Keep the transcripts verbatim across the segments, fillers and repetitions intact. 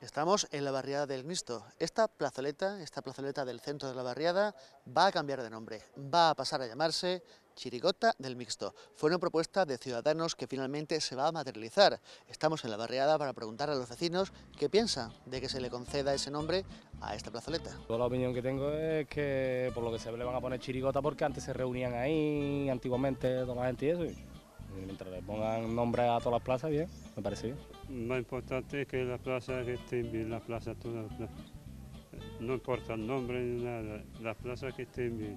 Estamos en la barriada del Gnisto. Esta plazoleta, esta plazoleta del centro de la barriada, va a cambiar de nombre. Va a pasar a llamarse Chirigota del Mixto. Fue una propuesta de Ciudadanos que finalmente se va a materializar. Estamos en la barriada para preguntar a los vecinos qué piensan de que se le conceda ese nombre a esta plazoleta. Toda la opinión que tengo es que por lo que se ve le van a poner Chirigota porque antes se reunían ahí, antiguamente, toda la gente y eso. Y mientras le pongan nombre a todas las plazas, bien, me parece bien. Lo importante es que la plaza esté bien, la plaza toda, la plaza. No importa el nombre ni nada, la plaza que esté bien.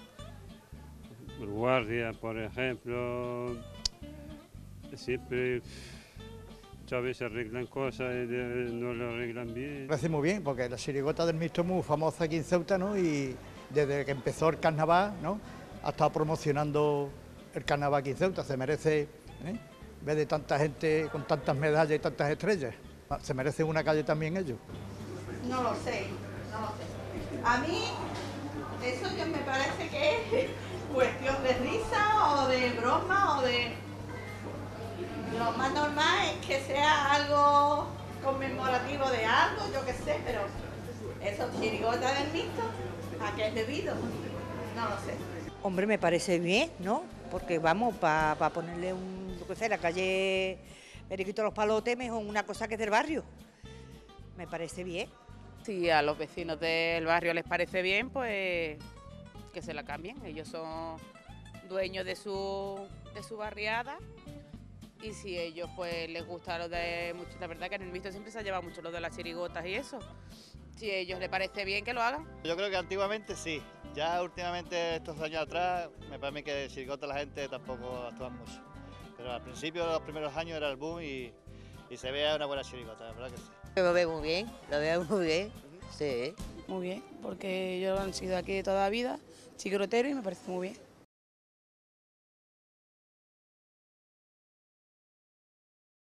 Guardia, por ejemplo, siempre muchas veces arreglan cosas y no lo arreglan bien. Me parece muy bien, porque la Chirigota del Mixto es muy famosa aquí en Ceuta, ¿no? Y desde que empezó el carnaval, ¿no?, ha estado promocionando el carnaval aquí en Ceuta. Se merece, ¿eh?, ver de tanta gente con tantas medallas y tantas estrellas. Se merece una calle también ellos. No lo sé, no lo sé. A mí eso que me parece que es cuestión de risa o de broma o de... Lo más normal es que sea algo conmemorativo de algo, yo qué sé, pero esos chirigotas del Mixto, ¿a qué es debido? No lo sé. Hombre, me parece bien, ¿no? Porque vamos, para pa ponerle un, lo que sé, la calle Periquito Los Palotes, mejor una cosa que es del barrio. Me parece bien. Si a los vecinos del barrio les parece bien, pues que se la cambien. Ellos son dueños de su, de su barriada y si a ellos pues les gusta lo de mucho, la verdad que en el Mixto siempre se ha llevado mucho lo de las chirigotas y eso. Si a ellos les parece bien, que lo hagan. Yo creo que antiguamente sí, ya últimamente estos años atrás me parece que chirigota la gente tampoco actúa mucho. Pero al principio, los primeros años era el boom y, y se veía una buena chirigota, la verdad que sí. Lo veo muy bien, lo veo muy bien, sí. Muy bien, porque yo han sido aquí de toda la vida, chirigotero, y me parece muy bien.